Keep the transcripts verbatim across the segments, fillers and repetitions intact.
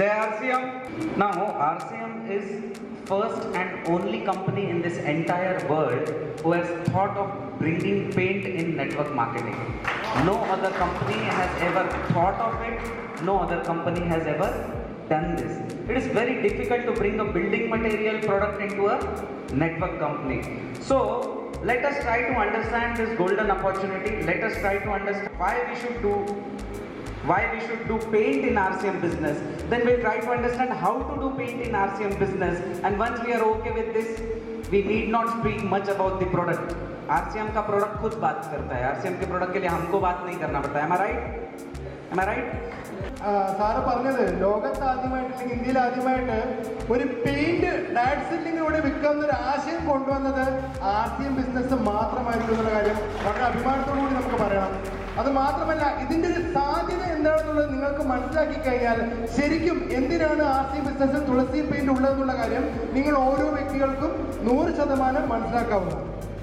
Jai R C M. Now, R C M is first and only company in this entire world who has thought of bringing paint in network marketing. No other company has ever thought of it. No other company has ever done this. It is very difficult to bring a building material product into a network company. So, let us try to understand this golden opportunity. Let us try to understand why we should do why we should do paint in R C M business. Then we'll try to understand how to do paint in R C M business. And once we are okay with this, we need not speak much about the product. R C M का product खुद बात करता है. R C M के product के लिए हमको बात नहीं करना पड़ता है. Am I right? Am I right? Sir പറഞ്ഞത് ലോകത്ത് ആദ്യമായിട്ട് അല്ലെങ്കിൽ ഇന്ത്യയിൽ ആദ്യമായിട്ട് ഒരു പെയിന്റ് ഡയറക്ട് സെല്ലിങ്ങിലൂടെ വിൽക്കുന്ന ഒരു ആശയം കൊണ്ടുവന്നത് ആർ സി എം ബിസിനസ് മാത്രമായിരിക്കും എന്നുള്ള കാര്യം വളരെ അഭിമാനത്തോടു കൂടി നമുക്ക് പറയണം. അത് മാത്രമല്ല, ഇതിൻ്റെ ഒരു സാധ്യത എന്താണെന്നുള്ളത് നിങ്ങൾക്ക് മനസ്സിലാക്കി കഴിഞ്ഞാൽ ശരിക്കും എന്തിനാണ് ആർ സി ബിസിനസ്സിൽ തുളസി പെയിന്റ് ഉള്ളതെന്നുള്ള കാര്യം നിങ്ങൾ ഓരോ വ്യക്തികൾക്കും നൂറ് ശതമാനം മനസ്സിലാക്കാവുന്നതാണ്.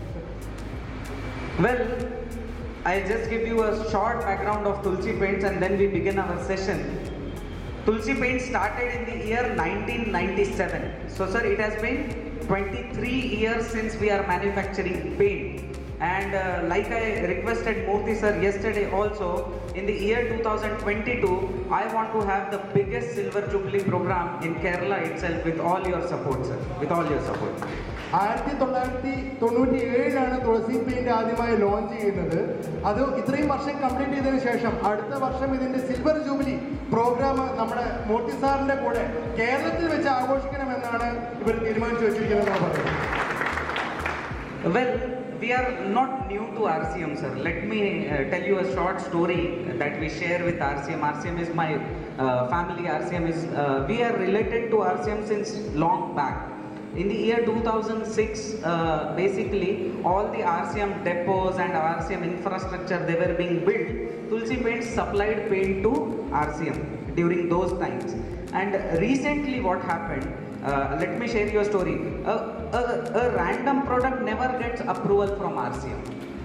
Well, I'll just give you a short background of Tulsi Paints and then we begin our session. Tulsi Paints started in the year nineteen ninety-seven. So sir, it has been twenty-three years since we are manufacturing paint. And uh, like I requested Murthy sir yesterday also, in the year two thousand twenty-two, I want to have the biggest Silver Jubilee program in Kerala itself with all your support sir, with all your support. ആയിരത്തി തൊള്ളായിരത്തി തൊണ്ണൂറ്റി ഏഴിലാണ് തുളസി paint ആദ്യമായി launch ചെയ്യുന്നത്. അത് ഇത്രയും വർഷം complete ചെയ്തതിനു ശേഷം അടുത്ത വർഷം ഇതിന്റെ സിൽവർ ജൂബിലി പ്രോഗ്രാം നമ്മുടെ മൂർത്തി സാറിന്റെ കൂടെ കേരളത്തിൽ വെച്ച് ആഘോഷിക്കണമെന്നാണ് ഇവർ തീരുമാനിച്ചു വെച്ചിരിക്കുന്നത്. Well, we are not new to R C M sir. Let me uh, tell you a short story that we share with R C M. R C M is my uh, family. R C M is uh, we are related to R C M since long back. In the year two thousand six, uh, basically all the R C M depots and R C M infrastructure, they were being built. Tulsi Paints supplied paint to R C M during those times. And recently what happened, uh, let me share you a story. A, a, a random product never gets approval from R C M.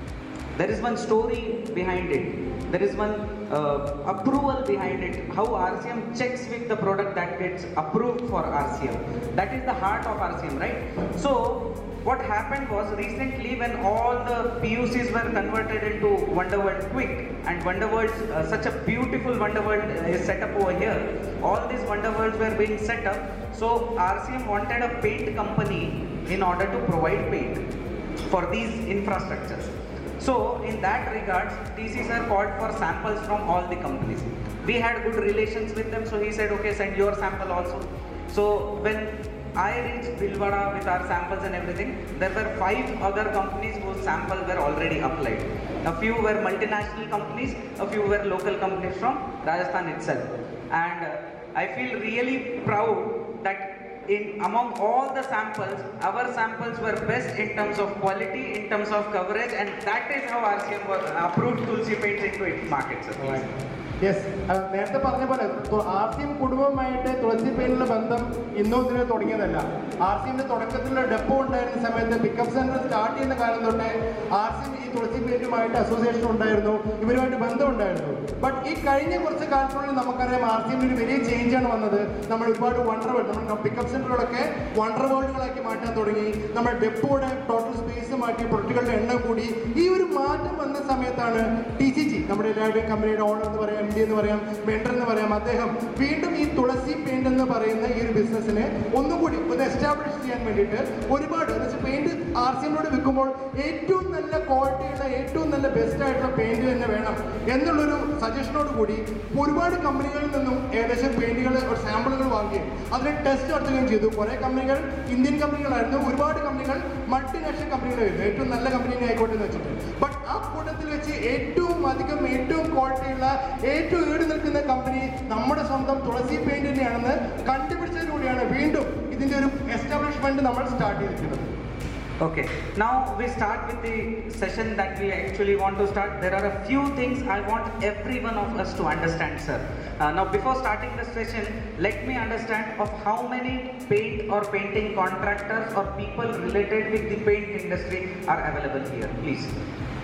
There is one story behind it. There is one uh, approval behind it. How R C M checks with the product that gets approved for R C M. That is the heart of R C M, right? So, what happened was recently when all the P U Cs were converted into Wonderworld Quick, and Wonderworld, uh, such a beautiful Wonderworld is set up over here. All these Wonderworlds were being set up. So, R C M wanted a paint company in order to provide paint for these infrastructures. So, in that regards, T C sir called for samples from all the companies. We had good relations with them, so he said, okay, send your sample also. So, when I reached Bhilwara with our samples and everything, there were five other companies whose samples were already applied. A few were multinational companies, a few were local companies from Rajasthan itself. And uh, I feel really proud that in among all the samples, our samples were best in terms of quality, in terms of coverage, and that is how R C M was approved Tulsi Paints into its market. Sir. Yes, നേരത്തെ പറഞ്ഞ പോലെ R C M കുടുംബമായിട്ട് തുളസി പെയിന്റിന്റെ ബന്ധം ഇന്നോ ഇതിനെ തുടങ്ങിയതല്ല. R C എമ്മിന്റെ തുടക്കത്തിലുള്ള ഡെപ്പോ ഉണ്ടായിരുന്ന സമയത്ത് പിക്കപ്പ് സെന്റർ സ്റ്റാർട്ട് ചെയ്യുന്ന കാലം തൊട്ടേ ആർ സി എം ഈ തുളസി പെയിന്റുമായിട്ട് അസോസിയേഷൻ ഉണ്ടായിരുന്നു, ഇവരുമായിട്ട് ബന്ധം ഉണ്ടായിരുന്നു. ബട്ട് ഈ കഴിഞ്ഞ കുറച്ച് കാലത്തിനുള്ളിൽ നമുക്കറിയാം ആർ സി എമ്മിന് വലിയ ചേഞ്ചാണ് വന്നത്. നമ്മൾ ഒരുപാട് വണ്ടർ വേൾഡ്, നമ്മൾ പിക്കപ്പ് സെന്ററുകളൊക്കെ വണ്ടർ വേൾഡുകളാക്കി മാറ്റാൻ തുടങ്ങി. നമ്മൾ ഡെപ്പോയുടെ ടോട്ടൽ സ്പേസ് മാറ്റി, പ്രൊഡക്റ്റുകളുടെ എണ്ണം കൂടി. ഈ ഒരു മാറ്റം വന്ന സമയത്താണ് ടി സി ജി, നമ്മുടെ എല്ലാവരുടെയും കമ്പനിയുടെ ഓണർ എന്ന് പറയാം, എം ഡി എന്ന് പറയാം, വെണ്ടർ എന്ന് പറയാം, അദ്ദേഹം വീണ്ടും ഈ തുളസി പെയിന്റ് എന്ന് പറയുന്ന ഈ ഒരു ബിസിനസ്സിനെ ഒന്നുകൂടി ഒന്ന് എസ്റ്റാബ്ലിഷ് ചെയ്യാൻ വേണ്ടിയിട്ട് ഒരുപാട് പെയിന്റ് ആർ സി എമ്മിനോട് വിൽക്കുമ്പോൾ ഏറ്റവും നല്ല ക്വാളിറ്റിയുള്ള ഏറ്റവും നല്ല ബെസ്റ്റ് ആയിട്ടുള്ള പെയിന്റ് തന്നെ വേണം എന്നുള്ളൊരു സജഷനോട് കൂടി ഒരുപാട് കമ്പനികളിൽ നിന്നും ഏകദേശം പെയിന്റുകൾ സാമ്പിളുകൾ വാങ്ങുകയും അതിനെ ടെസ്റ്റ് നടത്തുകയും ചെയ്തു. കുറേ കമ്പനികൾ ഇന്ത്യൻ കമ്പനികളായിരുന്നു, ഒരുപാട് കമ്പനികൾ മൾട്ടിനാഷണൽ കമ്പനികളായിരുന്നു, ഏറ്റവും നല്ല കമ്പനി ആയിക്കോട്ടെ എന്ന് വെച്ചിട്ട്. ബട്ട് ആ കൂട്ടത്തിൽ വെച്ച് ഏറ്റവും അധികം ഏറ്റവും ക്വാളിറ്റിയുള്ള ഏറ്റവും ഈട് നിൽക്കുന്ന കമ്പനി നമ്മുടെ സ്വന്തം തുളസി പെയിന്റ് തന്നെയാണെന്ന് കണ്ടുപിടിച്ചതിലൂടെയാണ് വീണ്ടും ഇതിന്റെ ഒരു എസ്റ്റാബ്ലിഷ്മെന്റ് നമ്മൾ സ്റ്റാർട്ട് ചെയ്തിരിക്കുന്നത്. Okay, now we start with the session that we actually want to start. There are a few things I want every one of us to understand, sir. Uh, now, before starting the session, let me understand of how many paint or painting contractors or people related with the paint industry are available here, please.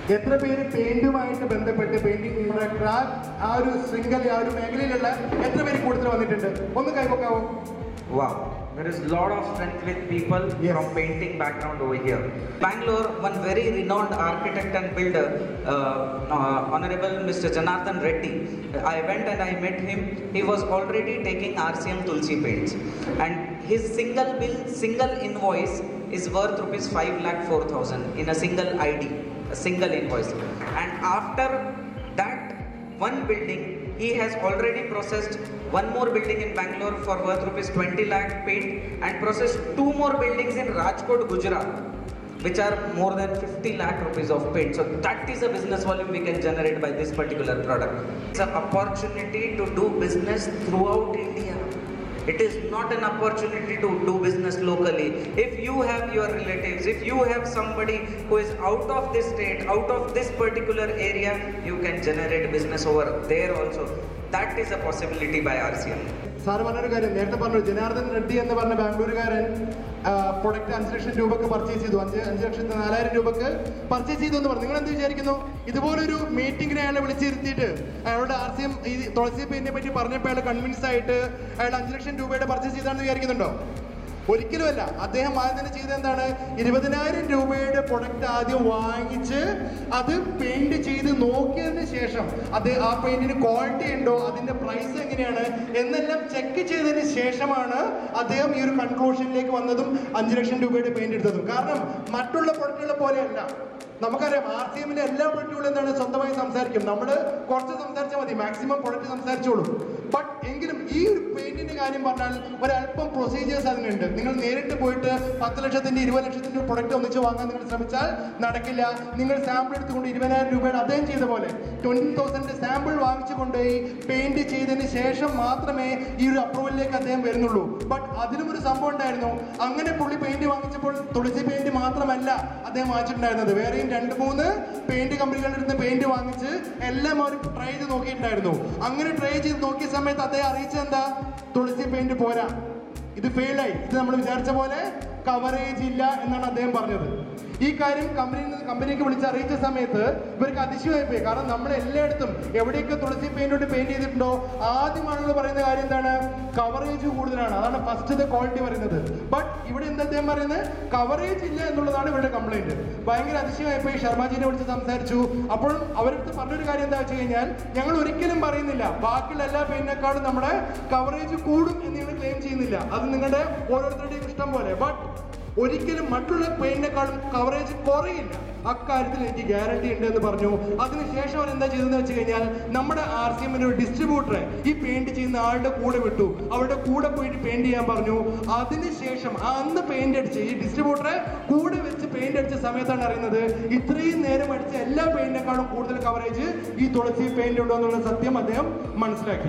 എത്ര പേര് പെയിന്റുമായിട്ട് ബന്ധപ്പെട്ട് painting craft ആ ഒരു ശൃംഖല ആ ഒരു മേഖലയിലുള്ള എത്ര പേര് കൂടുതൽ വന്നിട്ടുണ്ട്? ഒന്ന് കൈവക്കാവോ? Wow, there is a lot of strength with people Yes. from painting background over here. Bangalore, one very renowned architect and builder, uh, uh, Honorable Mister Janardhan Reddy. I went and I met him. He was already taking R C M Tulsi paints, and his single bill, single invoice is worth rupees five lakh four thousand in a single I D, a single invoice. And after that one building, he has already processed one more building in Bangalore for worth rupees twenty lakh paint, and processed two more buildings in Rajkot, Gujarat, which are more than fifty lakh rupees of paint. So that is a business volume we can generate by this particular product. It's an opportunity to do business throughout India. It is not an opportunity to do business locally. If you have your relatives, if you have somebody who is out of this state, out of this particular area, you can generate business over there also. That is a possibility by R C M. Sir പറഞ്ഞൊരു കാര്യം നേരത്തെ പറഞ്ഞു, ജനാർദ്ദൻ റെഡ്ഡി എന്ന് പറഞ്ഞ ബാംഗ്ലൂരുകാരൻ product അഞ്ച് ലക്ഷം രൂപക്ക് purchase ചെയ്തു, അഞ്ച് അഞ്ച് ലക്ഷത്തി നാലായിരം രൂപക്ക് പർച്ചേസ് ചെയ്തു എന്ന് പറഞ്ഞു. നിങ്ങൾ എന്ത് വിചാരിക്കുന്നു? ഇതുപോലൊരു മീറ്റിംഗിനെ അയാളെ വിളിച്ചിരുത്തിയിട്ട് അയാളുടെ ആർ സി എം ഈ തുളസി പെയിന്റിനെ പറ്റി പറഞ്ഞപ്പോൾ അയാൾ കൺവിൻസ് ആയിട്ട് അയാൾ അഞ്ച് ലക്ഷം രൂപയുടെ പർച്ചേസ് ചെയ്താണെന്ന് വിചാരിക്കുന്നുണ്ടോ? ഒരിക്കലുമല്ല. അദ്ദേഹം ആദ്യം തന്നെ ചെയ്തത് എന്താണ്? ഇരുപതിനായിരം രൂപയുടെ പ്രൊഡക്റ്റ് ആദ്യം വാങ്ങിച്ച് അത് പെയിന്റ് ചെയ്ത് നോക്കിയതിന് ശേഷം അത് ആ പെയിന്റിന് ക്വാളിറ്റി ഉണ്ടോ, അതിന്റെ പ്രൈസ് എങ്ങനെയാണ് എന്നെല്ലാം ചെക്ക് ചെയ്തതിന് ശേഷമാണ് അദ്ദേഹം ഈ ഒരു കൺക്ലൂഷനിലേക്ക് വന്നതും അഞ്ചു ലക്ഷം രൂപയുടെ പെയിന്റ് എടുത്തതും. കാരണം മറ്റുള്ള പ്രൊഡക്റ്റുകളെ പോലെയല്ല. നമുക്കറിയാം ആർ സി എമ്മിന്റെ എല്ലാ പ്രൊഡക്റ്റുകളും എന്താണ് സ്വന്തമായി സംസാരിക്കും. നമ്മൾ കുറച്ച് സംസാരിച്ചാൽ മതി, മാക്സിമം പ്രൊഡക്റ്റ് സംസാരിച്ചോളൂ. ബട്ട് എങ്കിലും ഈ ഒരു പെയിന്റിന്റെ കാര്യം പറഞ്ഞാൽ ഒരല്പം പ്രൊസീജിയേഴ്സ് അതിനുണ്ട്. നിങ്ങൾ നേരിട്ട് പോയിട്ട് പത്ത് ലക്ഷത്തിന്റെ ഇരുപത് ലക്ഷത്തിന്റെ പ്രൊഡക്റ്റ് ഒന്നിച്ച് വാങ്ങാൻ നിങ്ങൾ ശ്രമിച്ചാൽ നടക്കില്ല. നിങ്ങൾ സാമ്പിൾ എടുത്തുകൊണ്ട് ഇരുപതിനായിരം രൂപയുടെ അദ്ദേഹം ചെയ്ത പോലെ ട്വന്റി തൗസൻഡ് സാമ്പിൾ വാങ്ങിച്ചു കൊണ്ടുപോയി പെയിന്റ് ചെയ്തതിന് ശേഷം മാത്രമേ ഈ ഒരു അപ്രൂവലിലേക്ക് അദ്ദേഹം വരുന്നുള്ളൂ. ബട്ട് അതിലും ഒരു സംഭവം ഉണ്ടായിരുന്നു. അങ്ങനെ പുള്ളി പെയിന്റ് വാങ്ങിച്ചപ്പോൾ തുളസി പെയിന്റ് മാത്രമല്ല അദ്ദേഹം വാങ്ങിച്ചിട്ടുണ്ടായിരുന്നത്, വേറെയും രണ്ട് മൂന്ന് പെയിന്റ് കമ്പനികളുടെ അടുത്ത് പെയിന്റ് വാങ്ങിച്ച് എല്ലാം അവർ ട്രൈ ചെയ്ത് നോക്കിയിട്ടുണ്ടായിരുന്നു. അങ്ങനെ ട്രൈ ചെയ്ത് നോക്കിയ സമയത്ത് അദ്ദേഹം അറിയിച്ചത് എന്താ? തുളസി പെയിന്റ് പോരാ, ഇത് ഫെയിലായി, ഇത് നമ്മൾ വിചാരിച്ച പോലെ കവറേജ് ഇല്ല എന്നാണ് അദ്ദേഹം പറഞ്ഞത്. ഈ കാര്യം കമ്പനിയിൽ നിന്ന് കമ്പനിക്ക് വിളിച്ച് അറിയിച്ച സമയത്ത് ഇവർക്ക് അതിശയമായി പോയി. കാരണം നമ്മൾ എല്ലായിടത്തും എവിടെയൊക്കെ തുളസി പെയിന്റോട്ട് പെയിന്റ് ചെയ്തിട്ടുണ്ടോ ആദ്യം ആളുകൾ പറയുന്ന കാര്യം എന്താണ്? കവറേജ് കൂടുതലാണ്, അതാണ് ഫസ്റ്റ് ക്വാളിറ്റി പറയുന്നത്. ബട്ട് ഇവിടെ എന്താ അദ്ദേഹം പറയുന്നത്? കവറേജ് ഇല്ല എന്നുള്ളതാണ് ഇവരുടെ കംപ്ലൈന്റ്. ഭയങ്കര അതിശയമായി പോയി. ശർമാജിനെ വിളിച്ച് സംസാരിച്ചു. അപ്പോഴും അവരടുത്ത് പറഞ്ഞൊരു കാര്യം എന്താ വെച്ച് കഴിഞ്ഞാൽ, ഞങ്ങൾ ഒരിക്കലും പറയുന്നില്ല ബാക്കിയുള്ള എല്ലാ പെയിന്റിനേക്കാളും നമ്മുടെ കവറേജ് കൂടും എന്ന് ഞങ്ങൾ ക്ലെയിം ചെയ്യുന്നില്ല. അത് നിങ്ങളുടെ ഓരോരുത്തരുടെയും ഇഷ്ടം പോലെ. ബട്ട് ഒരിക്കലും മറ്റുള്ള പെയിന്റിനേക്കാളും കവറേജ് കുറയില്ല, അക്കാര്യത്തിൽ എനിക്ക് ഗ്യാരണ്ടി ഉണ്ട് എന്ന് പറഞ്ഞു. അതിനുശേഷം അവർ എന്താ ചെയ്തതെന്ന് വെച്ച് കഴിഞ്ഞാൽ, നമ്മുടെ ആർ സി എമ്മിന്റെ ഒരു ഡിസ്ട്രിബ്യൂട്ടറെ ഈ പെയിന്റ് ചെയ്യുന്ന ആളുടെ കൂടെ വിട്ടു. അവരുടെ കൂടെ പോയിട്ട് പെയിന്റ് ചെയ്യാൻ പറഞ്ഞു. അതിനുശേഷം അന്ന് പെയിന്റ് അടിച്ച് ഈ ഡിസ്ട്രിബ്യൂട്ടറെ കൂടെ വെച്ച് പെയിന്റ് അടിച്ച സമയത്താണ് അറിയുന്നത് ഇത്രയും നേരം അടിച്ച എല്ലാ പെയിന്റിനേക്കാളും കൂടുതൽ കവറേജ് ഈ തുളസി പെയിന്റ് ഉണ്ടോ എന്നുള്ള സത്യം അദ്ദേഹം മനസ്സിലാക്കി.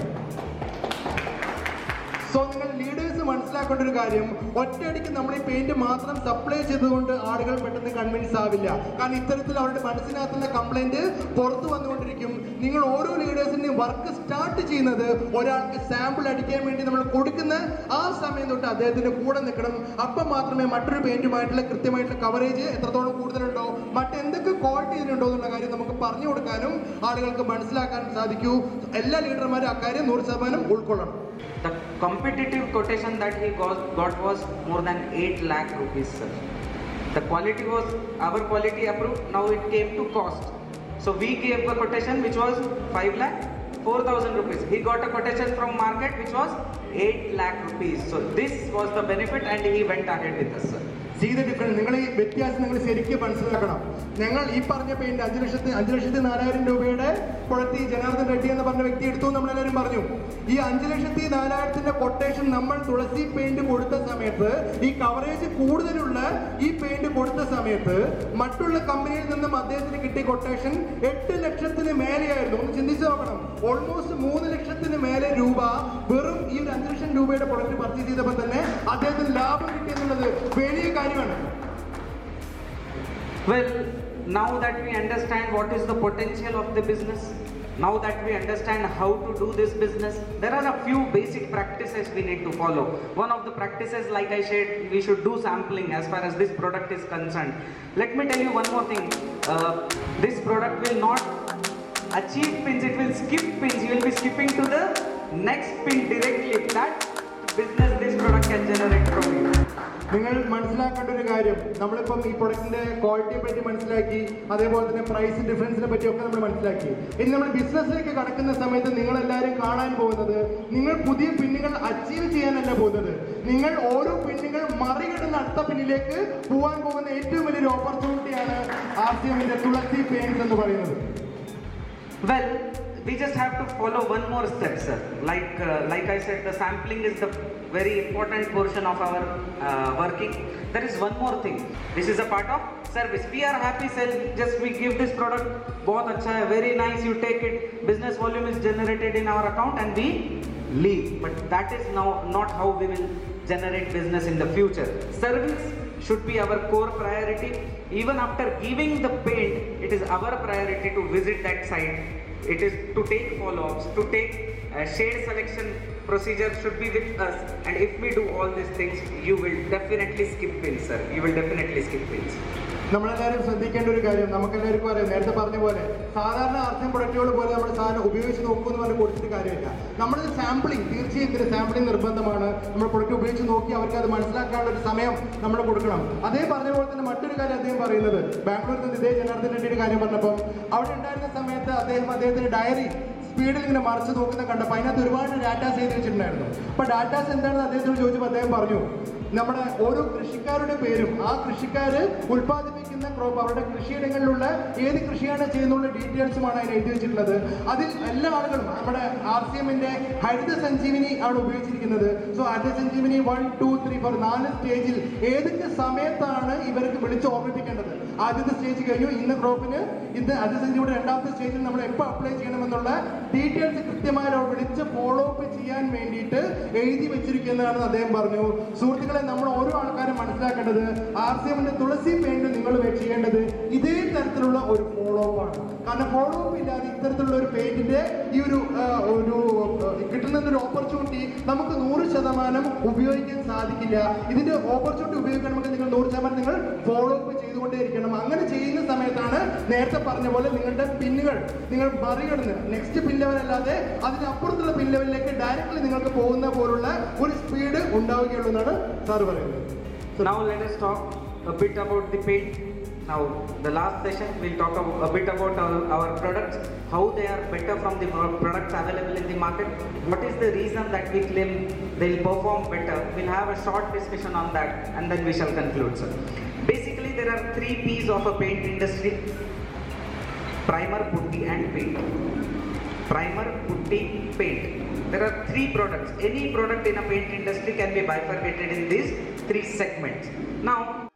സോ നിങ്ങൾ ലീഡേഴ്സ് മനസ്സിലാക്കേണ്ട ഒരു കാര്യം, ഒറ്റയടിക്ക് നമ്മൾ ഈ പെയിന്റ് മാത്രം സപ്ലൈ ചെയ്തുകൊണ്ട് ആളുകൾ പെട്ടെന്ന് കൺവിൻസ് ആവില്ല. കാരണം ഇത്തരത്തിൽ അവരുടെ മനസ്സിനകത്തുള്ള കംപ്ലൈന്റ് പുറത്തു വന്നുകൊണ്ടിരിക്കും. നിങ്ങൾ ഓരോ ലീഡേഴ്സിന്റെയും വർക്ക് സ്റ്റാർട്ട് ചെയ്യുന്നത് ഒരാൾക്ക് സാമ്പിൾ അടിക്കാൻ വേണ്ടി നമ്മൾ കൊടുക്കുന്ന ആ സമയം തൊട്ട് അദ്ദേഹത്തിന്റെ കൂടെ നിൽക്കണം. അപ്പം മാത്രമേ മറ്റൊരു പെയിന്റുമായിട്ടുള്ള കൃത്യമായിട്ടുള്ള കവറേജ് എത്രത്തോളം കൂടുതലുണ്ടോ, മറ്റെന്തൊക്കെ ക്വാളിറ്റി ഇതിനുണ്ടോ എന്നുള്ള കാര്യം നമുക്ക് പറഞ്ഞു കൊടുക്കാനും ആളുകൾക്ക് മനസ്സിലാക്കാനും സാധിക്കൂ. എല്ലാ ലീഡർമാരും അക്കാര്യം നൂറ് ശതമാനം ഉൾക്കൊള്ളണം. The competitive quotation that he got, got was more than eight lakh rupees, sir. The quality was our quality approved. Now it came to cost. So we gave a quotation which was five lakh four thousand rupees. He got a quotation from market which was eight lakh rupees. So this was the benefit and he went ahead with us, sir. See the difference. നിങ്ങൾ ഈ വ്യത്യാസം നിങ്ങൾ ശരിക്കും മനസ്സിലാക്കണം. ഞങ്ങൾ ഈ പറഞ്ഞ paint അഞ്ചു ലക്ഷത്തി അഞ്ചു ലക്ഷത്തി നാലായിരം രൂപയുടെ പ്രൊഡക്റ്റ് ഈ ജനാർദ്ദൻ റെഡ്ഡി എന്ന് പറഞ്ഞ വ്യക്തി എടുത്തു നമ്മളെല്ലാവരും പറഞ്ഞു. ഈ അഞ്ചു ലക്ഷത്തി നാലായിരത്തിന്റെ കൊട്ടേഷൻ നമ്മൾ തുളസി പെയിന്റ് കൊടുത്ത സമയത്ത്, ഈ കവറേജ് കൂടുതലുള്ള ഈ പെയിന്റ് കൊടുത്ത സമയത്ത് മറ്റുള്ള കമ്പനിയിൽ നിന്നും അദ്ദേഹത്തിന് കിട്ടിയ കൊട്ടേഷൻ എട്ട് ലക്ഷത്തിന് മേലെയായിരുന്നു. ഒന്ന് ചിന്തിച്ചു നോക്കണം. ഓൾമോസ്റ്റ് മൂന്ന് ലക്ഷത്തിന് മേലെ രൂപ വെറും ഈ ഒരു അഞ്ചു ലക്ഷം രൂപയുടെ പ്രൊഡക്റ്റ് പർച്ചേസ് ചെയ്തപ്പോൾ തന്നെ അദ്ദേഹത്തിന് ലാഭം കിട്ടിയെന്നുള്ളത് വലിയ കാര്യമാണ്. Well, now that we understand what is the potential of the business, Now that we understand how to do this business, there are a few basic practices we need to follow. One of the practices, like I said, we should do sampling as far as this product is concerned. Let me tell you one more thing. Uh, this product will not achieve pins, it will skip pins. You will be skipping to the next pin directly. That business this product can generate from you. നിങ്ങൾ മനസ്സിലാക്കേണ്ട ഒരു കാര്യം, നമ്മളിപ്പം ഈ പ്രൊഡക്റ്റിന്റെ ക്വാളിറ്റിയെ പറ്റി മനസ്സിലാക്കി, അതേപോലെ തന്നെ പ്രൈസ് ഡിഫറൻസിനെ പറ്റിയൊക്കെ നമ്മൾ മനസ്സിലാക്കി. ഇനി നമ്മൾ ബിസിനസ്സിലേക്ക് കടക്കുന്ന സമയത്ത് നിങ്ങൾ എല്ലാവരും കാണാൻ പോകുന്നത്, നിങ്ങൾ പുതിയ പിന്നുകൾ അച്ചീവ് ചെയ്യാനല്ല പോകുന്നത്, നിങ്ങൾ ഓരോ പിന്നുകൾ മറികടന്ന് അടുത്ത പിന്നിലേക്ക് പോകാൻ പോകുന്ന ഏറ്റവും വലിയൊരു ഓപ്പർച്യൂണിറ്റിയാണ് ആർ സി എമ്മിന്റെ തുളസി പെയിന്റ്സ് എന്ന് പറയുന്നത്. Well, we just have to follow one more step, sir. Like uh, like I said, the sampling is the very important portion of our uh, working. There is one more thing. This is a part of service. We are happy selling. Just we give this product, बहुत अच्छा है, very nice. You take it. Business volume is generated in our account, and we leave. But that is now not how we will generate business in the future. Service should be our core priority. Even after giving the paint, it is our priority to visit that site. It is to take follow-ups, to take uh, shade selection procedure should be with us. And if we do all these things, you will definitely skip pins, sir. You will definitely skip pins. നമ്മളെല്ലാവരും ശ്രദ്ധിക്കേണ്ട ഒരു കാര്യം, നമുക്കെല്ലാവർക്കും അറിയാം, നേരത്തെ പറഞ്ഞ പോലെ സാധാരണ ആർസിയം പ്രൊഡക്റ്റുകൾ പോലെ നമ്മൾ സാധനം ഉപയോഗിച്ച് നോക്കുമെന്ന് പറഞ്ഞ് കൊടുത്തിട്ട് കാര്യമില്ല. നമ്മൾ സാമ്പിളിങ്, തീർച്ചയായും ഇതിന് സാമ്പിളിങ് നിർബന്ധമാണ്. നമ്മൾ പ്രൊഡക്റ്റ് ഉപയോഗിച്ച് നോക്കി അവർക്ക് അത് മനസ്സിലാക്കാനുള്ള ഒരു സമയം നമ്മൾ കൊടുക്കണം. അതേ പറഞ്ഞ പോലെ തന്നെ മറ്റൊരു കാര്യം അദ്ദേഹം പറയുന്നത്, ബാംഗ്ലൂരിൽ നിന്ന് ഇതേ ജനാർദ്ദൻ റെഡ്ഡിയുടെ കാര്യം പറഞ്ഞപ്പം അവിടെ ഉണ്ടായിരുന്ന സമയത്ത് അദ്ദേഹം അദ്ദേഹത്തിന്റെ ഡയറി സ്പീഡിൽ ഇങ്ങനെ മറിച്ച് നോക്കുന്ന കണ്ടപ്പോൾ അതിനകത്ത് ഒരുപാട് ഡാറ്റാസ് എഴുതി വെച്ചിട്ടുണ്ടായിരുന്നു. അപ്പോൾ ഡാറ്റാസ് എന്താണെന്ന് അദ്ദേഹത്തോട് ചോദിച്ചപ്പോൾ അദ്ദേഹം പറഞ്ഞു, നമ്മുടെ ഓരോ കൃഷിക്കാരുടെ പേരും ആ കൃഷിക്കാർ ഉൽപ്പാദിപ്പിക്കുന്ന ക്രോപ്പ്, അവരുടെ കൃഷിയിടങ്ങളിലുള്ള ഏത് കൃഷിയാണ് ചെയ്യുന്നുള്ള ഡീറ്റെയിൽസുമാണ് അതിന് എഴുതി വെച്ചിട്ടുള്ളത്. അതിൽ എല്ലാ ആളുകളും നമ്മുടെ ആർ സി എമ്മിന്റെ ഹരിത സഞ്ജീവിനി ആണ് ഉപയോഗിച്ചിരിക്കുന്നത്. So Haritha Sanjeevini one two three four നാല് സ്റ്റേജിൽ ഏതൊക്കെ സമയത്താണ് ഇവർക്ക് വിളിച്ച് ഓർമ്മിപ്പിക്കേണ്ടത്. ആദ്യത്തെ സ്റ്റേജ് കഴിഞ്ഞു, ഇന്ന് ക്രോപ്പിന് ഇന്ന് ഹരിത സഞ്ജീവിയുടെ രണ്ടാമത്തെ സ്റ്റേജിൽ നമ്മൾ എപ്പോൾ അപ്ലൈ ചെയ്യണമെന്നുള്ള ഡീറ്റെയിൽസ് കൃത്യമായി അവർ വിളിച്ച് ഫോളോ അപ്പ് ചെയ്യാൻ വേണ്ടിയിട്ട് എഴുതി വെച്ചിരിക്കുന്നതാണെന്ന് അദ്ദേഹം പറഞ്ഞു. സുഹൃത്തുക്കളെ, നമ്മൾ ഓരോ ആൾക്കാരും മനസ്സിലാക്കേണ്ടത്, ആർ സി എമ്മിന്റെ തുളസി പെയിന്റ് നിങ്ങൾ ചെയ്യേണ്ടത് ഇതേ തരത്തിലുള്ള ഒരു ഫോളോ അപ്പ് ആണ്. കാരണം ഫോളോ അപ്പ് ഇല്ലാതെ ഇത്തരത്തിലുള്ള ഒരു പെയിന്റിന്റെ ഈ ഒരു ഒരു കിട്ടുന്ന ഒരു ഓപ്പർച്യൂണിറ്റി നമുക്ക് നൂറ് ശതമാനം ഉപയോഗിക്കാൻ സാധിക്കില്ല. ഇതിന്റെ ഓപ്പർച്യൂണിറ്റി ഉപയോഗിക്കണമെങ്കിൽ നിങ്ങൾ നൂറ് ശതമാനം നിങ്ങൾ ഫോളോ അപ്പ് ചെയ്തുകൊണ്ടേയിരിക്കണം. അങ്ങനെ ചെയ്യുന്ന സമയത്താണ് നേരത്തെ പറഞ്ഞ പോലെ നിങ്ങളുടെ പിന്നുകൾ നിങ്ങൾ മറികടന്ന് നെക്സ്റ്റ് പിൻ ലെവൽ അല്ലാതെ അതിനപ്പുറത്തുള്ള പിൻ ലെവലിലേക്ക് ഡയറക്റ്റ്ലി നിങ്ങൾക്ക് പോകുന്ന പോലുള്ള ഒരു സ്പീഡ് ഉണ്ടാവുകയുള്ളൂ എന്നാണ് സാർ പറയുന്നത്. Now let us talk a bit about the paint. Now the last session we'll talk a bit about our, our products, how they are better from the products available in the market, what is the reason that we claim they'll perform better. We'll have a short discussion on that and then we shall conclude, sir. Basically there are three P's of a paint industry: primer, putty and paint. Primer, putty, paint. There are three products. Any product in a paint industry can be bifurcated in these three segments. Now